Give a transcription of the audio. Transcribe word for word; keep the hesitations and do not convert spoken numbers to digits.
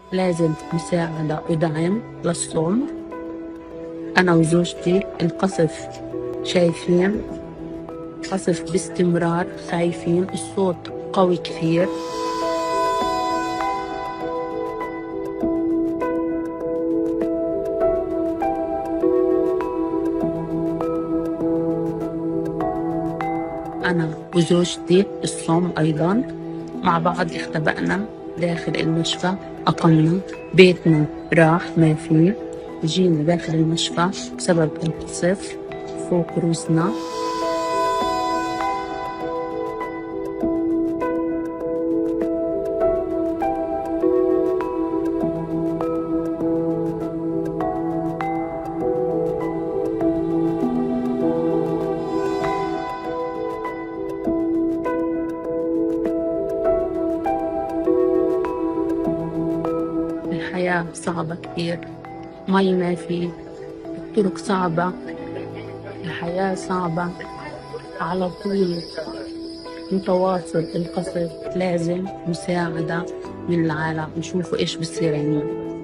لازم مساعدة ودعم للصوم. أنا وزوجتي القصف شايفين قصف باستمرار، خايفين، الصوت قوي كثير. أنا وزوجتي الصوم أيضا مع بعض اختبأنا داخل المشفى، أقمنا، بيتنا راح ما فيه، جينا داخل المشفى بسبب القصف فوق روسنا. الحياة صعبة كثير، مي ما في، الطرق صعبة، الحياة صعبة على طول، متواصل القصف. لازم مساعدة من العالم، نشوفوا إيش بصير عنا.